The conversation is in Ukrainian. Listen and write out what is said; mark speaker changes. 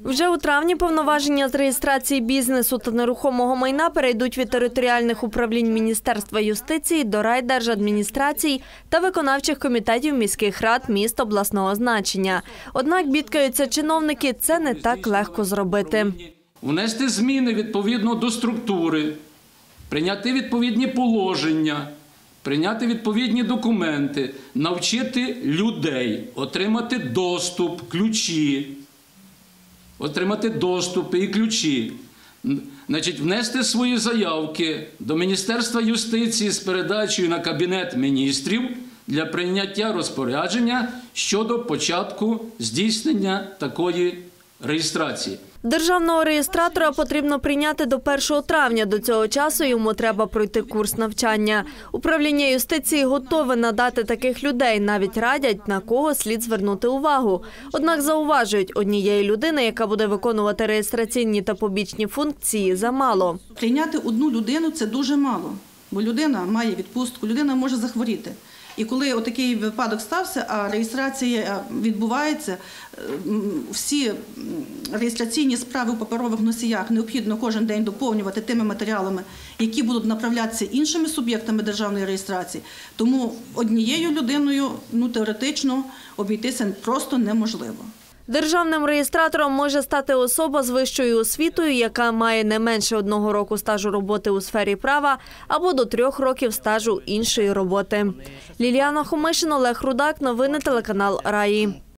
Speaker 1: Вже у травні повноваження з реєстрації бізнесу та нерухомого майна перейдуть від територіальних управлінь Міністерства юстиції до райдержадміністрацій та виконавчих комітетів міських рад міст обласного значення. Однак, бідкаються чиновники, це не так легко зробити.
Speaker 2: Внести зміни відповідно до структури, прийняти відповідні положення, прийняти відповідні документи, навчити людей, отримати доступ, ключі. Отримати доступи і ключі, внести свої заявки до Міністерства юстиції з передачею на Кабінет міністрів для прийняття розпорядження щодо початку здійснення такої реєстрації.
Speaker 1: Державного реєстратора потрібно прийняти до 1 травня. До цього часу йому треба пройти курс навчання. Управління юстиції готове надати таких людей. Навіть радять, на кого слід звернути увагу. Однак зауважують, однієї людини, яка буде виконувати реєстраційні та побічні функції, замало.
Speaker 3: Прийняти одну людину – це дуже мало, бо людина має відпустку, людина може захворіти. І коли отакий випадок стався, а реєстрація відбувається, всі реєстраційні справи у паперових носіях необхідно кожен день доповнювати тими матеріалами, які будуть направлятися іншими суб'єктами державної реєстрації. Тому однією людиною, теоретично, обійтися просто неможливо.
Speaker 1: Державним реєстратором може стати особа з вищою освітою, яка має не менше 1 року стажу роботи у сфері права або до 3 років стажу іншої роботи. Ліліана Хомишин, Олег Рудак. Новини телеканал Раї.